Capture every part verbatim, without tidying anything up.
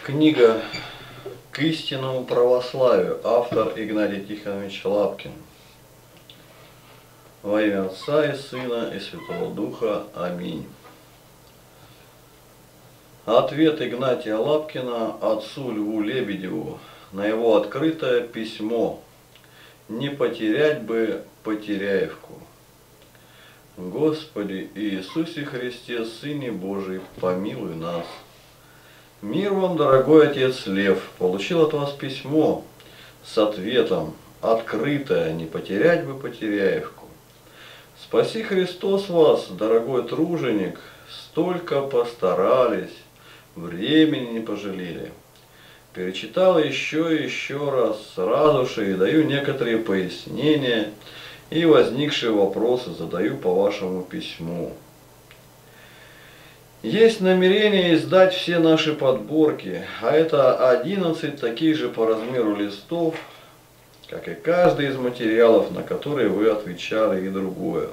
Книга «К истинному православию», автор Игнатий Тихонович Лапкин. Во имя Отца и Сына и Святого Духа. Аминь. Ответ Игнатия Лапкина отцу Льву Лебедеву на его открытое письмо «Не потерять бы Потеряевку». Господи Иисусе Христе, Сыне Божий, помилуй нас. Мир вам, дорогой отец Лев, получил от вас письмо с ответом «Открытое, не потерять бы Потеряевку». Спаси Христос вас, дорогой труженик, столько постарались, времени не пожалели. Перечитал еще и еще раз, сразу же и даю некоторые пояснения и возникшие вопросы задаю по вашему письму. Есть намерение издать все наши подборки, а это одиннадцать таких же по размеру листов, как и каждый из материалов, на которые вы отвечали, и другое.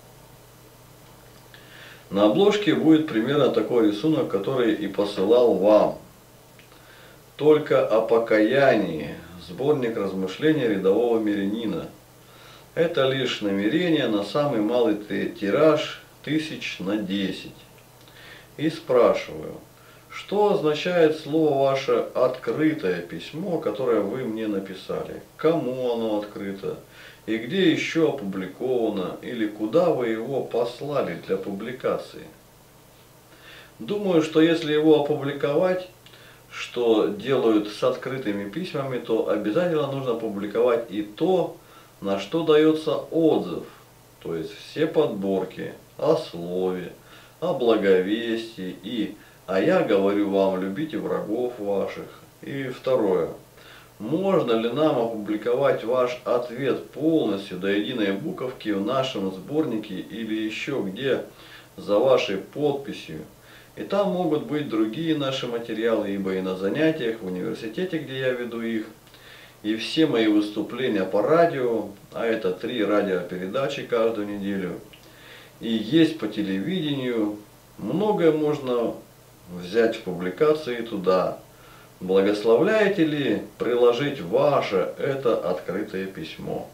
На обложке будет примерно такой рисунок, который и посылал вам. Только о покаянии, сборник размышлений рядового мирянина. Это лишь намерение на самый малый тираж тысяч на десять. И спрашиваю, что означает слово ваше «открытое письмо», которое вы мне написали? Кому оно открыто? И где еще опубликовано? Или куда вы его послали для публикации? Думаю, что если его опубликовать, что делают с открытыми письмами, то обязательно нужно публиковать и то, на что дается отзыв. То есть все подборки о слове, о благовестии и «а я говорю вам, любите врагов ваших». И второе. Можно ли нам опубликовать ваш ответ полностью до единой буковки в нашем сборнике или еще где за вашей подписью? И там могут быть другие наши материалы, ибо и на занятиях в университете, где я веду их, и все мои выступления по радио, а это три радиопередачи каждую неделю, и есть по телевидению, многое можно взять в публикации туда. Благословляете ли приложить ваше это открытое письмо?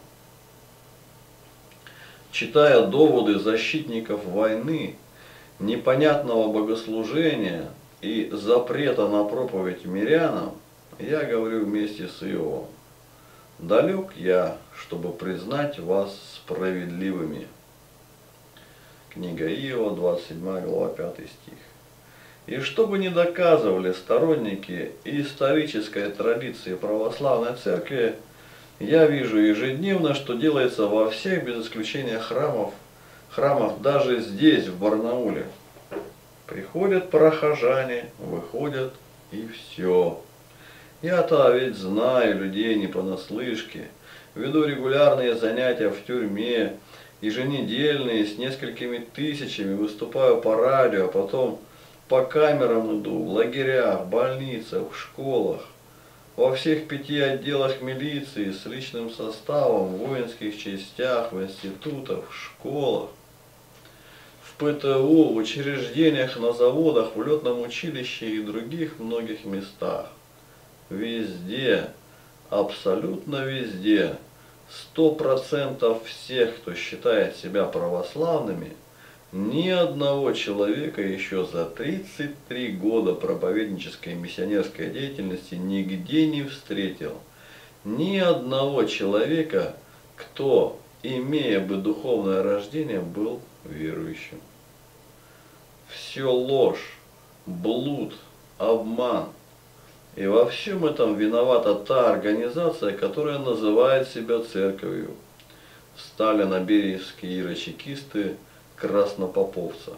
Читая доводы защитников войны, непонятного богослужения и запрета на проповедь мирянам, я говорю вместе с Иовом: далек я, чтобы признать вас справедливыми. Книга Иова, двадцать седьмая глава, пятый стих. И чтобы не доказывали сторонники исторической традиции православной церкви, я вижу ежедневно, что делается во всех, без исключения храмов, храмах даже здесь, в Барнауле. Приходят прохожане, выходят, и все. Я-то ведь знаю людей не понаслышке, веду регулярные занятия в тюрьме, еженедельные с несколькими тысячами, выступаю по радио, а потом по камерам иду, в лагерях, больницах, в школах, во всех пяти отделах милиции с личным составом, в воинских частях, в институтах, в школах, в ПТУ, в учреждениях, на заводах, в летном училище и других многих местах. Везде, абсолютно везде, сто процентов всех, кто считает себя православными, ни одного человека еще за тридцать три года проповеднической и миссионерской деятельности нигде не встретил. Ни одного человека, кто, имея бы духовное рождение, был верующим. Все ложь, блуд, обман. И во всем этом виновата та организация, которая называет себя церковью. Встали на бериевские ирочекисты краснопоповца.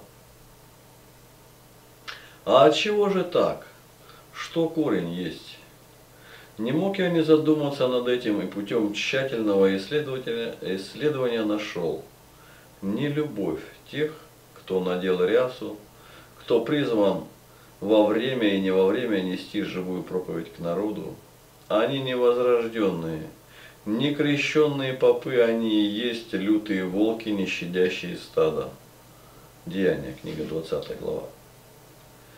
А от чего же так? Что корень есть? Не мог я не задуматься над этим и путем тщательного исследования нашел. Не любовь тех, кто надел рясу, кто призван во время и не во время нести живую проповедь к народу. Они невозрожденные, не крещенные попы, они и есть лютые волки, не щадящие стада. Деяния, книга двадцатая глава.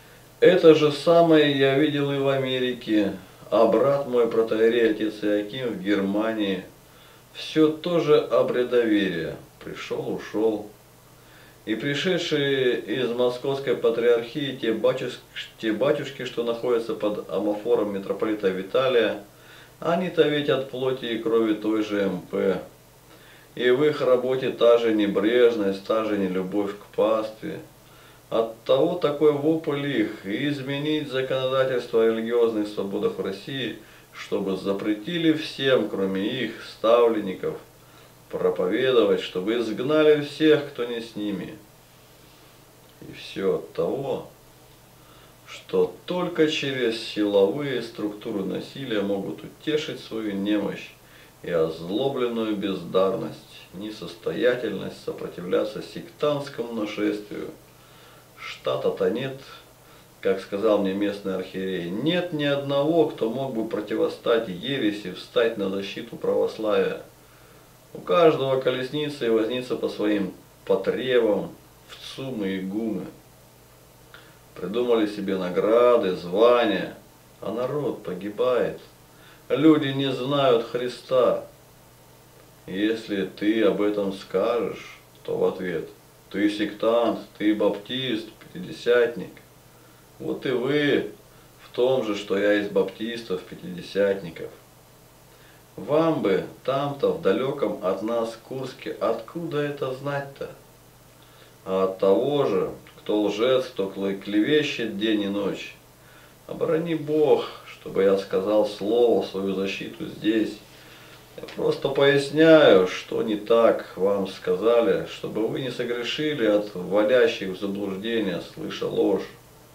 Это же самое я видел и в Америке, а брат мой протоиерей отец Иоаким в Германии. Все тоже обрядоверие. Пришел, ушел. И пришедшие из Московской патриархии те батюшки, те батюшки, что находятся под амофором митрополита Виталия, они-то ведь от плоти и крови той же эм пэ. И в их работе та же небрежность, та же нелюбовь к пастве. Оттого такой вопль их и изменить законодательство о религиозных свободах в России, чтобы запретили всем, кроме их, ставленников, проповедовать, чтобы изгнали всех, кто не с ними. И все от того, что только через силовые структуры насилия могут утешить свою немощь и озлобленную бездарность, несостоятельность сопротивляться сектантскому нашествию. Штата-то нет, как сказал мне местный архиерей, нет ни одного, кто мог бы противостать ереси, встать на защиту православия. У каждого колесница и возница по своим потребам, в цумы и гумы. Придумали себе награды, звания, а народ погибает. Люди не знают Христа. Если ты об этом скажешь, то в ответ: ты сектант, ты баптист, пятидесятник. Вот и вы в том же, что я из баптистов, пятидесятников. Вам бы там-то, в далеком от нас Курске, откуда это знать-то? А от того же, кто лжец, кто клевещет день и ночь. Оборони Бог, чтобы я сказал слово в свою защиту здесь. Я просто поясняю, что не так вам сказали, чтобы вы не согрешили от вводящих в заблуждение, слыша ложь.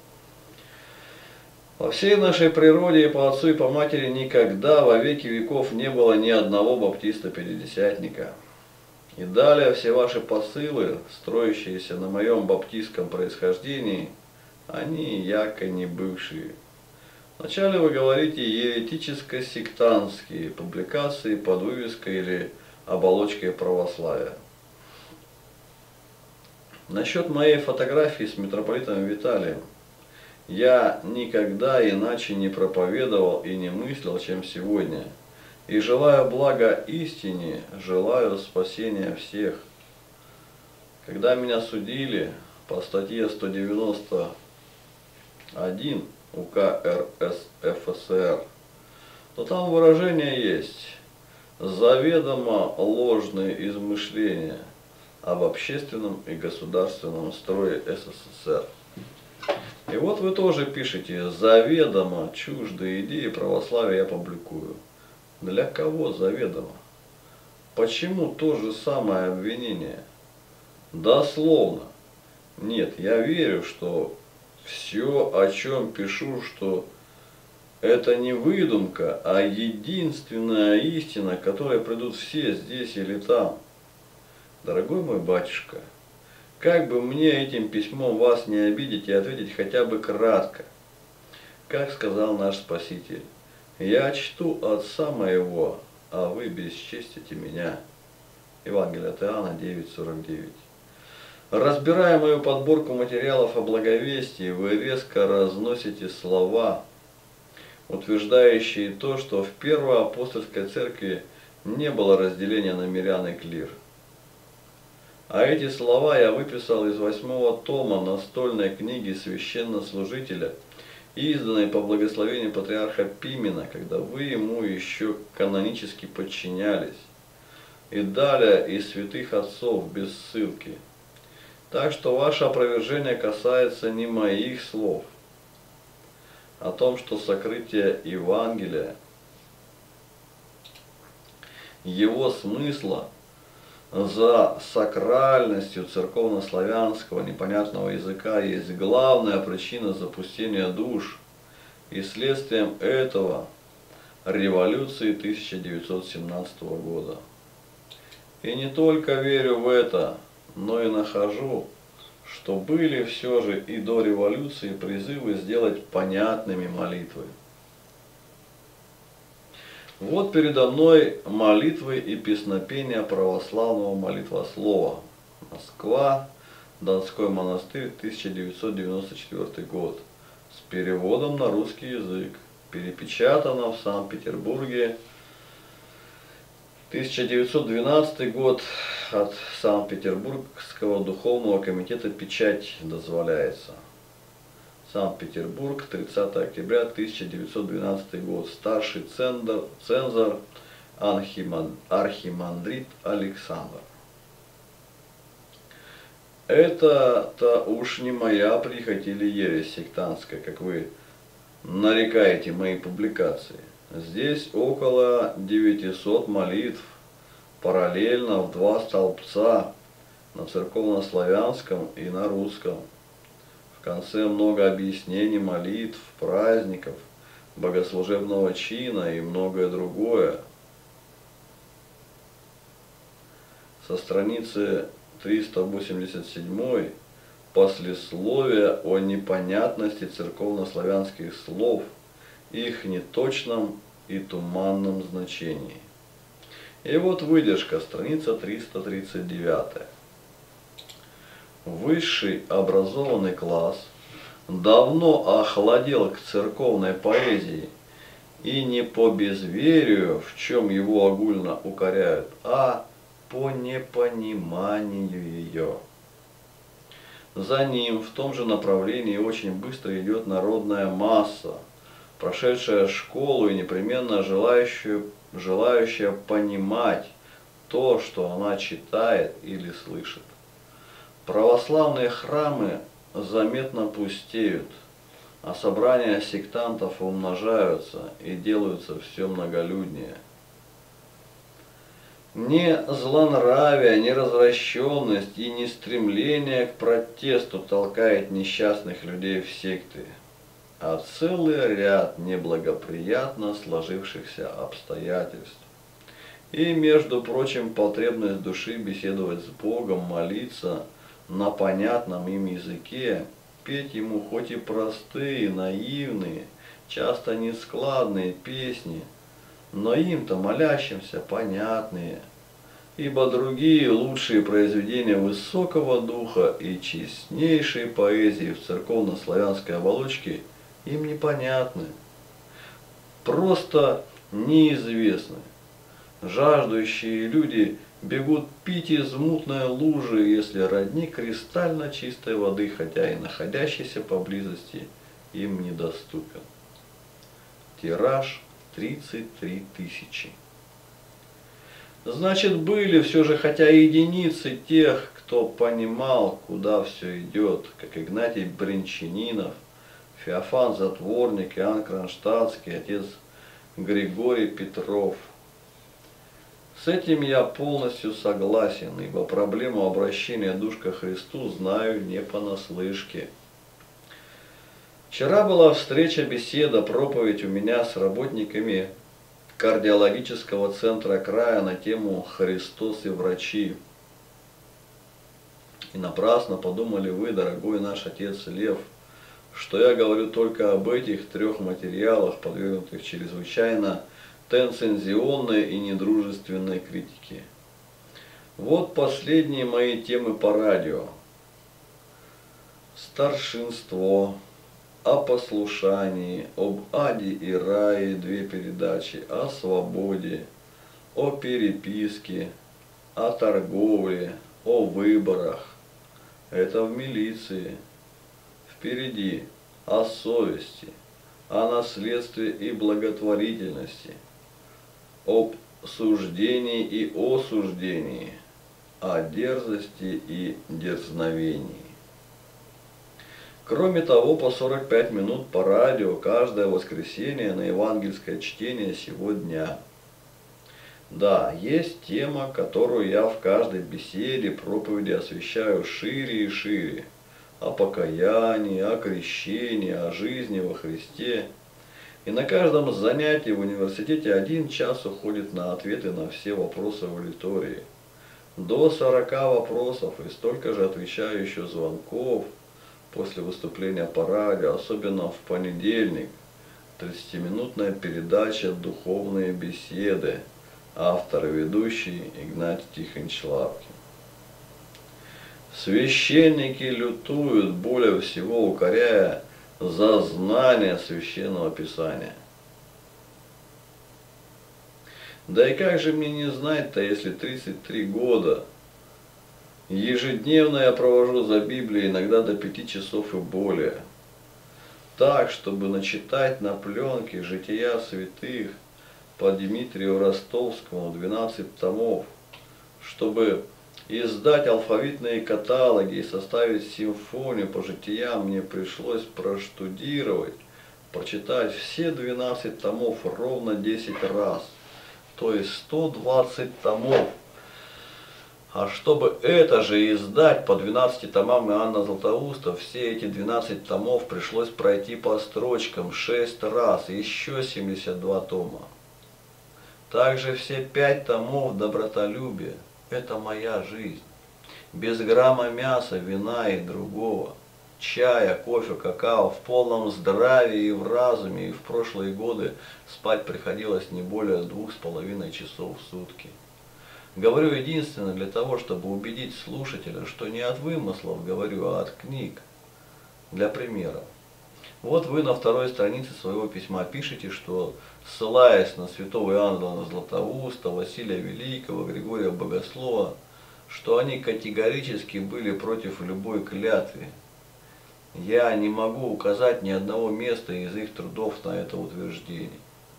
Во всей нашей природе и по отцу, и по матери никогда во веки веков не было ни одного баптиста-пятидесятника. И далее все ваши посылы, строящиеся на моем баптистском происхождении, они яко не бывшие. Вначале вы говорите еретическо-сектантские публикации под вывеской или оболочкой православия. Насчет моей фотографии с митрополитом Виталием. Я никогда иначе не проповедовал и не мыслил, чем сегодня. И желаю блага истине, желаю спасения всех. Когда меня судили по статье сто девяносто один УК эр эс эф эс эр, то там выражение есть: заведомо ложные измышления об общественном и государственном строе эс эс эс эр. И вот вы тоже пишете: заведомо чуждые идеи православия я публикую. Для кого заведомо? Почему то же самое обвинение? Дословно. Нет, я верю, что все, о чем пишу, что это не выдумка, а единственная истина, к которой придут все здесь или там. Дорогой мой батюшка, как бы мне этим письмом вас не обидеть и ответить хотя бы кратко. Как сказал наш Спаситель: я чту Отца моего, а вы бесчестите меня. Евангелие от Иоанна девять сорок девять. Разбирая мою подборку материалов о благовестии, вы резко разносите слова, утверждающие то, что в Первой апостольской церкви не было разделения на мирян и клир. А эти слова я выписал из восьмого тома настольной книги священнослужителя, изданной по благословению патриарха Пимена, когда вы ему еще канонически подчинялись, и далее из святых отцов без ссылки. Так что ваше опровержение касается не моих слов, о том, что сокрытие Евангелия, его смысла, за сакральностью церковно-славянского непонятного языка есть главная причина запустения душ, и следствием этого революции тысяча девятьсот семнадцатого года. И не только верю в это, но и нахожу, что были все же и до революции призывы сделать понятными молитвы. Вот передо мной молитвы и песнопения православного молитвослова. Москва, Донской монастырь, тысяча девятьсот девяносто четвёртый год. с переводом на русский язык. Перепечатано в Санкт-Петербурге. тысяча девятьсот двенадцатый год, от Санкт-Петербургского духовного комитета печать дозволяется. Санкт-Петербург, тридцатое октября тысяча девятьсот двенадцатый год. Старший цензор, цензор архимандрит Александр. Это-то уж не моя прихоть или ересь сектантская, как вы нарекаете мои публикации. Здесь около девятисот молитв, параллельно в два столбца, на церковнославянском и на русском. В конце много объяснений молитв, праздников, богослужебного чина и многое другое. Со страницы триста восемьдесят семь послесловие о непонятности церковнославянских слов, их неточном и туманном значении. И вот выдержка, страница триста тридцать девять. Высший образованный класс давно охладел к церковной поэзии, и не по безверию, в чем его огульно укоряют, а по непониманию ее. За ним в том же направлении очень быстро идет народная масса, прошедшая школу и непременно желающая, желающая понимать то, что она читает или слышит. Православные храмы заметно пустеют, а собрания сектантов умножаются и делаются все многолюднее. Не злонравие, не развращенность и не стремление к протесту толкает несчастных людей в секты, а целый ряд неблагоприятно сложившихся обстоятельств. И, между прочим, потребность души беседовать с Богом, молиться на понятном им языке, петь ему хоть и простые, наивные, часто нескладные песни, но им-то, молящимся, понятные, ибо другие лучшие произведения высокого духа и честнейшей поэзии в церковно-славянской оболочке им непонятны, просто неизвестны. Жаждущие люди бегут пить из мутной лужи, если родник кристально чистой воды, хотя и находящийся поблизости, им недоступен. Тираж тридцать три тысячи. Значит, были все же хотя и единицы тех, кто понимал, куда все идет, как Игнатий Бринчанинов, Феофан Затворник, Иоанн Кронштадтский, отец Григорий Петров. С этим я полностью согласен, ибо проблему обращения душ ко Христу знаю не понаслышке. Вчера была встреча, беседа, проповедь у меня с работниками кардиологического центра края на тему «Христос и врачи». И напрасно подумали вы, дорогой наш отец Лев, что я говорю только об этих трех материалах, подвергнутых чрезвычайно тенцензионной и недружественной критике. Вот последние мои темы по радио. Старшинство, о послушании, об аде и рае две передачи, о свободе, о переписке, о торговле, о выборах. Это в милиции. Впереди о совести, о наследстве и благотворительности, об суждении и осуждении, о дерзости и дерзновении. Кроме того, по сорок пять минут по радио каждое воскресенье на евангельское чтение сего дня. Да, есть тема, которую я в каждой беседе, проповеди освещаю шире и шире. О покаянии, о крещении, о жизни во Христе. И на каждом занятии в университете один час уходит на ответы на все вопросы в аудитории. До сорока вопросов и столько же отвечаю еще звонков после выступления по радио, особенно в понедельник. тридцатиминутная передача «Духовные беседы». Автор и ведущий Игнатий Тихонович Лапкин. Священники лютуют, более всего укоряя за знание Священного Писания. Да и как же мне не знать-то, если тридцать три года ежедневно я провожу за Библией, иногда до пяти часов и более. Так, чтобы начитать на пленке жития святых по Дмитрию Ростовскому двенадцать томов, чтобы издать алфавитные каталоги и составить симфонию по житиям, мне пришлось проштудировать, прочитать все двенадцать томов ровно десять раз, то есть сто двадцать томов. А чтобы это же издать по двенадцати томам Иоанна Златоуста, все эти двенадцать томов пришлось пройти по строчкам шесть раз, еще семьдесят два тома. Также все пять томов добротолюбия – это моя жизнь. Без грамма мяса, вина и другого. Чая, кофе, какао, в полном здравии и в разуме, и в прошлые годы спать приходилось не более двух с половиной часов в сутки. Говорю единственно для того, чтобы убедить слушателя, что не от вымыслов говорю, а от книг. Для примера. Вот вы на второй странице своего письма пишете, что, ссылаясь на святого Иоанна Златоуста, Василия Великого, Григория Богослова, что они категорически были против любой клятвы. Я не могу указать ни одного места из их трудов на это утверждение.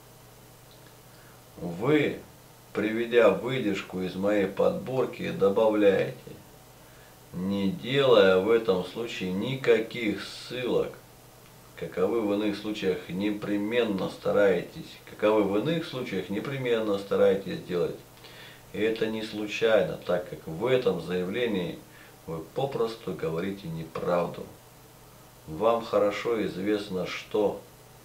Вы, приведя выдержку из моей подборки, добавляете, не делая в этом случае никаких ссылок, каковы в иных случаях непременно стараетесь, каковы в иных случаях непременно стараетесь делать. И это не случайно, так как в этом заявлении вы попросту говорите неправду. Вам хорошо известно, что...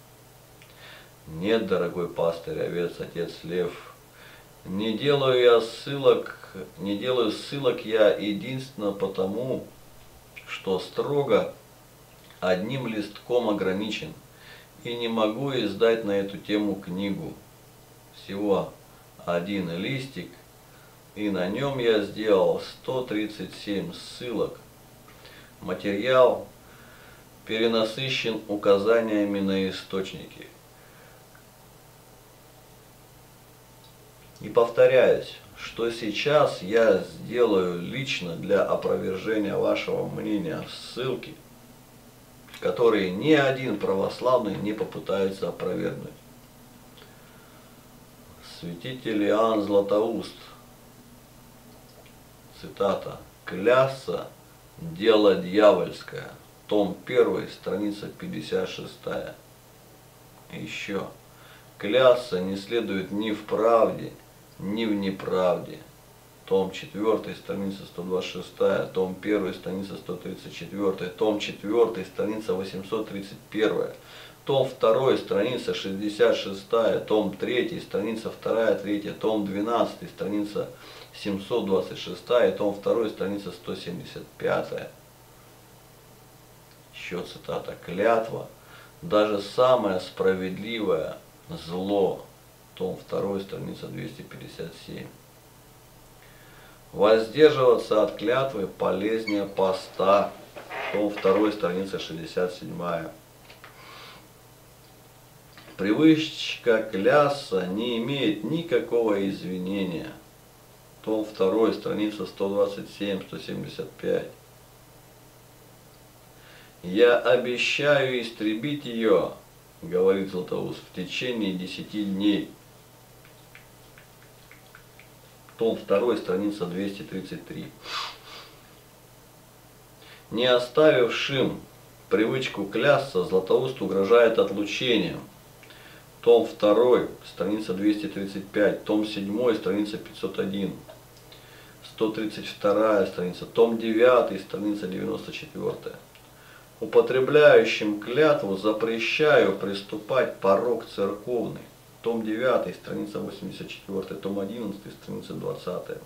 Нет, дорогой пастырь, овец, отец Лев, не делаю я ссылок, не делаю ссылок я единственно потому, что строго одним листком ограничен и не могу издать на эту тему книгу. Всего один листик, и на нем я сделал сто тридцать семь ссылок. Материал перенасыщен указаниями на источники. И повторяюсь, что сейчас я сделаю лично для опровержения вашего мнения ссылки, которые ни один православный не попытается опровергнуть. Святитель Иоанн Златоуст, цитата, «Клясться – дело дьявольское», том первый, страница пятьдесят шестая. Еще. «Клясться не следует ни в правде, ни в неправде». Том четвёртый, страница сто двадцать шестая, том первый, страница сто тридцать четвёртая, том четвёртый, страница восемьсот тридцать первая, том второй, страница шестьдесят шестая, том третий, страница вторая, третья, том двенадцатый, страница семьсот двадцать шестая, том второй, страница сто семьдесят пятая. Еще цитата. «Клятва, даже самое справедливое зло». Том второй, страница двести пятьдесят семь. «Воздерживаться от клятвы полезнее поста». Том второй, страница шестьдесят седьмая. «Привычка клясться не имеет никакого извинения». Том второй, страница сто двадцать семь — сто семьдесят пять. «Я обещаю истребить ее», — говорит Златоуст, — «в течение десяти дней». Том второй, страница двести тридцать три. Не оставившим привычку клясться, Златоуст угрожает отлучением. Том второй, страница двести тридцать пять, том седьмой, страница пятьсот один, сто тридцать вторая страница, том девятый, страница девяносто четвёртая. Употребляющим клятву запрещаю приступать порок церковный. Том девятый, страница восемьдесят четвёртая, том одиннадцатый, страница двадцатая.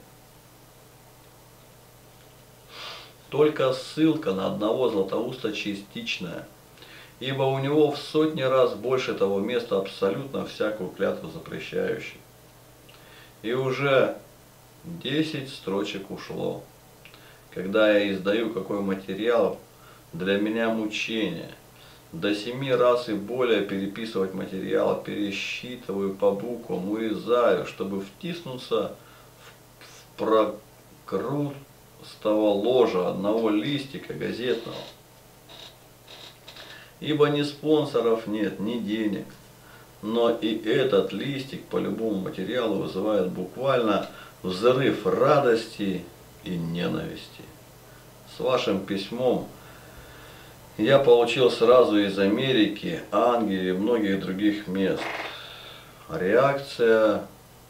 Только ссылка на одного Златоуста частичная, ибо у него в сотни раз больше того места абсолютно всякую клятву запрещающей. И уже десять строчек ушло. Когда я издаю какой материал, для меня мучение, до семи раз и более переписывать материал, пересчитываю по буквам, урезаю, чтобы втиснуться в прокрустово ложа одного листика газетного. Ибо ни спонсоров нет, ни денег. Но и этот листик по любому материалу вызывает буквально взрыв радости и ненависти. С вашим письмом я получил сразу из Америки, Англии и многих других мест. Реакция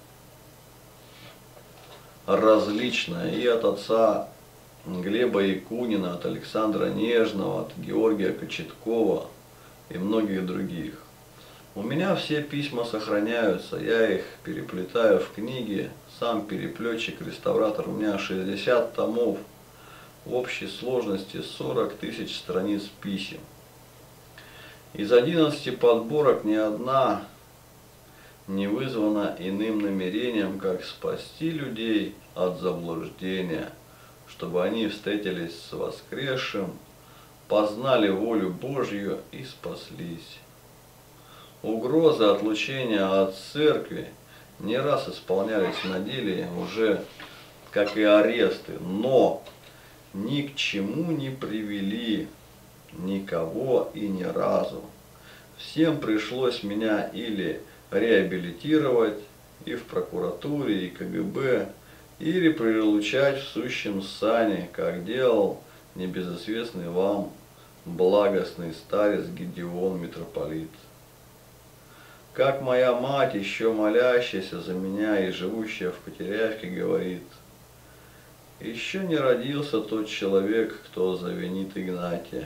различная и от отца Глеба Якунина, от Александра Нежного, от Георгия Кочеткова и многих других. У меня все письма сохраняются, я их переплетаю в книге, сам переплетчик-реставратор, у меня шестьдесят томов, в общей сложности сорок тысяч страниц писем. Из одиннадцати подборок ни одна не вызвана иным намерением, как спасти людей от заблуждения, чтобы они встретились с воскресшим, познали волю Божью и спаслись. Угрозы отлучения от церкви не раз исполнялись на деле уже как и аресты, но ни к чему не привели никого и ни разу. Всем пришлось меня или реабилитировать и в прокуратуре, и КГБ, или прилучать в сущем сане, как делал небезызвестный вам благостный старец Гедеон митрополит. Как моя мать, еще молящаяся за меня и живущая в Потеряевке, говорит: еще не родился тот человек, кто завинит Игнатия.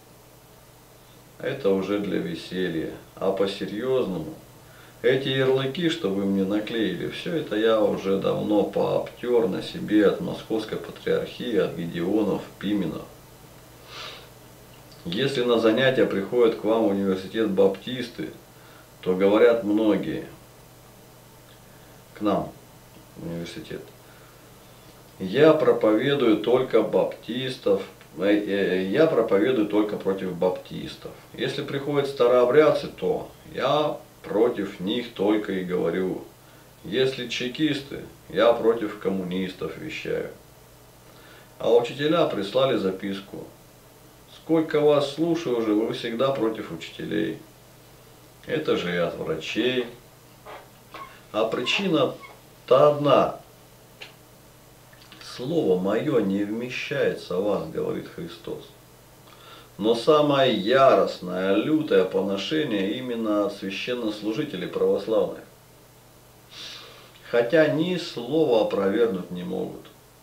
Это уже для веселья. А по-серьезному, эти ярлыки, что вы мне наклеили, все это я уже давно пообтер на себе от Московской Патриархии, от Гедеонов, Пименов. Если на занятия приходят к вам в университет баптисты, то говорят многие, к нам в университет: я проповедую только баптистов, я проповедую только против баптистов. Если приходят старообрядцы, то я против них только и говорю. Если чекисты, я против коммунистов вещаю. А учителя прислали записку: сколько вас слушаю уже, вы всегда против учителей. Это же и от врачей. А причина-то одна. Слово мое не вмещается в вас, говорит Христос. Но самое яростное, лютое поношение именно от священнослужителей православных. Хотя ни слова опровергнуть не могут.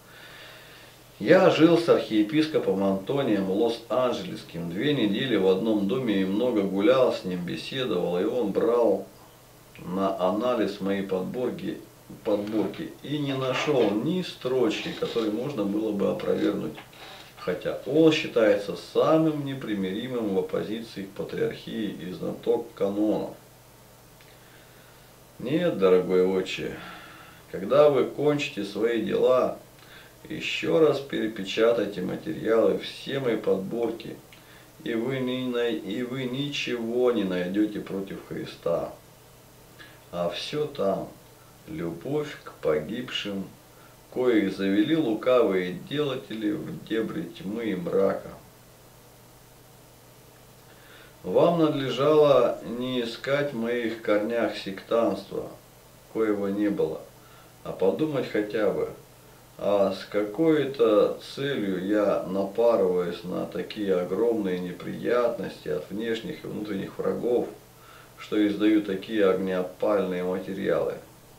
Я жил с архиепископом Антонием Лос-Анджелесским две недели в одном доме и много гулял с ним, беседовал, и он брал на анализ мои подборки, подборки и не нашел ни строчки, которые можно было бы опровергнуть, хотя он считается самым непримиримым в оппозиции к патриархии и знаток канонов. Нет, дорогой отче, когда вы кончите свои дела, еще раз перепечатайте материалы, все мои подборки, и вы, не, и вы ничего не найдете против Христа. А все там любовь к погибшим, коих завели лукавые делатели в дебри тьмы и мрака. Вам надлежало не искать в моих корнях сектанства, коего не было, а подумать хотя бы, а с какой-то целью я напарываюсь на такие огромные неприятности от внешних и внутренних врагов, что издаю такие огнеопальные материалы.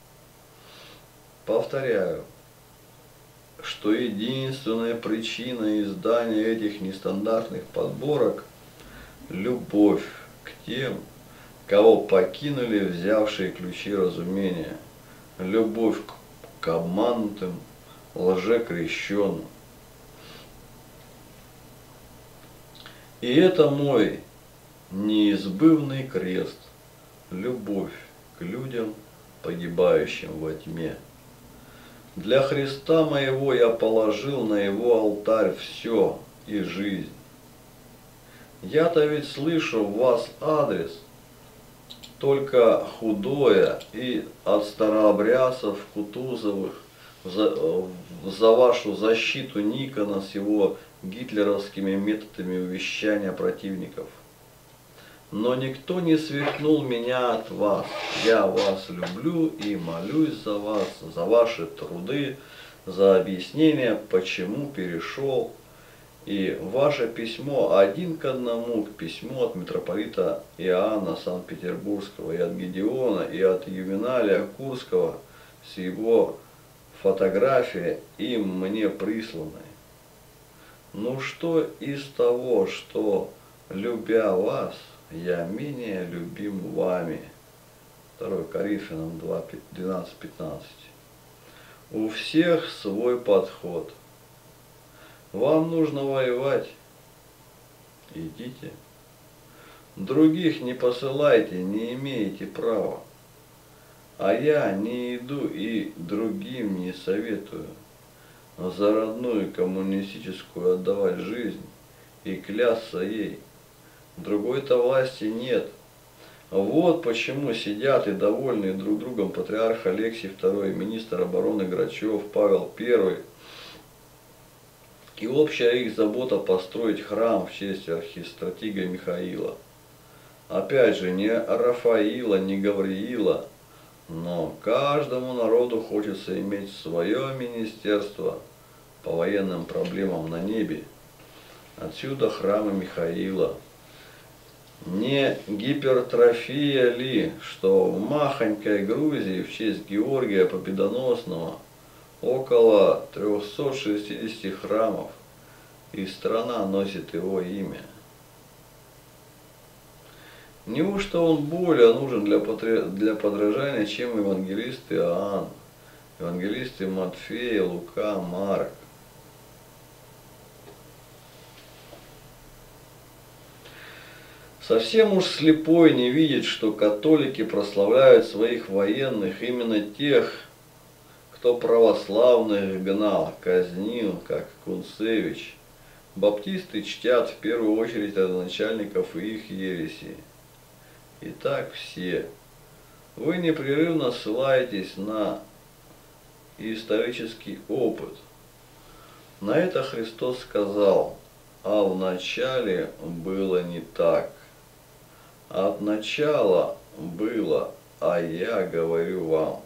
Повторяю, что единственная причина издания этих нестандартных подборок – любовь к тем, кого покинули взявшие ключи разумения, любовь к обманутым, лжекрещенным. И это мой неизбывный крест, любовь к людям, погибающим во тьме. Для Христа моего я положил на его алтарь все и жизнь. Я-то ведь слышу в вас адрес только худое и от старообрядцев Кутузовых за, за вашу защиту Никона с его гитлеровскими методами увещания противников. Но никто не свихнул меня от вас. Я вас люблю и молюсь за вас, за ваши труды, за объяснение, почему перешел. И ваше письмо один к одному к письму от митрополита Иоанна Санкт-Петербургского, и от Гедеона, и от Ювеналия Курского с его фотографией им мне присланной. Ну что из того, что, любя вас, я менее любим вами. второе Коринфянам два, двенадцать пятнадцать. У всех свой подход. Вам нужно воевать. Идите. Других не посылайте, не имеете права. А я не иду и другим не советую за родную коммунистическую отдавать жизнь и клясться ей. Другой-то власти нет. Вот почему сидят и довольны друг другом патриарх Алексий второй, министр обороны Грачев, Павел первый. И общая их забота построить храм в честь архистратига Михаила. Опять же, не Рафаила, не Гавриила, но каждому народу хочется иметь свое министерство по военным проблемам на небе. Отсюда храмы Михаила. Не гипертрофия ли, что в махонькой Грузии в честь Георгия Победоносного около трёхсот шестидесяти храмов, и страна носит его имя? Неужто он более нужен для, для подражания, чем евангелист Иоанн, евангелисты Матфея, Лука, Марк? Совсем уж слепой не видит, что католики прославляют своих военных, именно тех, кто православных гнал, казнил, как Кунцевич. Баптисты чтят в первую очередь родоначальников и их ереси. И так все. Вы непрерывно ссылаетесь на исторический опыт. На это Христос сказал: а вначале было не так. От начала было, а я говорю вам.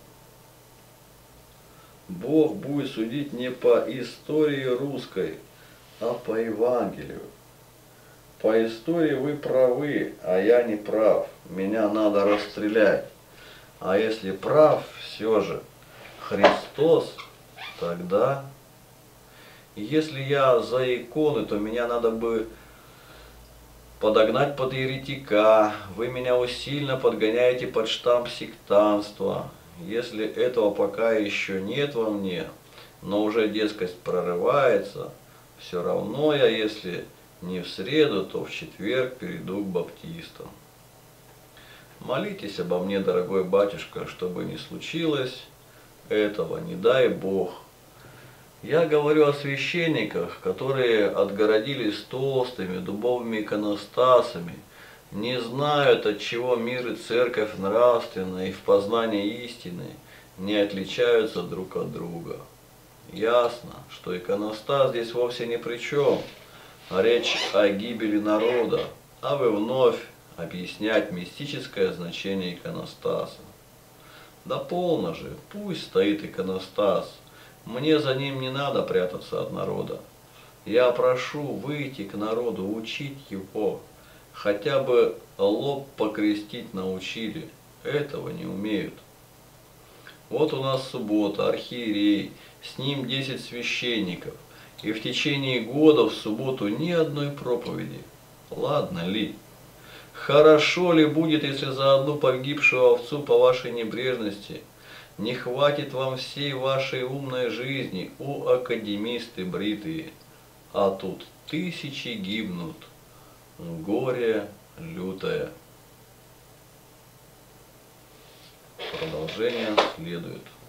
Бог будет судить не по истории русской, а по Евангелию. По истории вы правы, а я не прав. Меня надо расстрелять. А если прав все же Христос, тогда... Если я за иконы, то меня надо бы подогнать под еретика. Вы меня усильно подгоняете под штамп сектантства. Если этого пока еще нет во мне, но уже дерзкость прорывается, все равно я, если не в среду, то в четверг перейду к баптистам. Молитесь обо мне, дорогой батюшка, чтобы не случилось этого, не дай Бог. Я говорю о священниках, которые отгородились толстыми дубовыми иконостасами, не знают, от чего мир и церковь нравственная и в познании истины не отличаются друг от друга. Ясно, что иконостас здесь вовсе ни при чем, а речь о гибели народа, а вы вновь объяснять мистическое значение иконостаса. Да полно же, пусть стоит иконостас. Мне за ним не надо прятаться от народа. Я прошу выйти к народу, учить его. Хотя бы лоб покрестить научили. Этого не умеют. Вот у нас суббота, архиерей, с ним десять священников. И в течение года в субботу ни одной проповеди. Ладно ли? Хорошо ли будет, если за одну погибшую овцу по вашей небрежности не хватит вам всей вашей умной жизни, у академисты бритые, а тут тысячи гибнут, горе лютое. Продолжение следует.